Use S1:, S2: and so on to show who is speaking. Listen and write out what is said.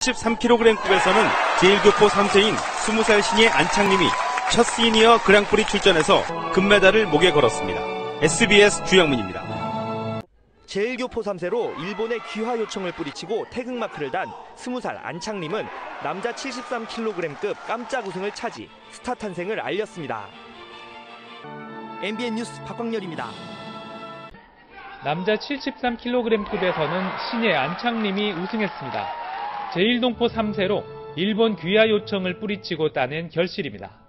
S1: 73kg급에서는 제1교포 3세인 20살 신예 안창림이 첫 시니어 그랑프리 출전해서 금메달을 목에 걸었습니다. SBS 주영민입니다.
S2: 제1교포 3세로 일본의 귀화 요청을 뿌리치고 태극마크를 단 20살 안창림은 남자 73kg급 깜짝 우승을 차지, 스타 탄생을 알렸습니다. MBN 뉴스 박광렬입니다.
S3: 남자 73kg급에서는 신예 안창림이 우승했습니다. 제1동포 3세로 일본 귀화 요청을 뿌리치고 따낸 결실입니다.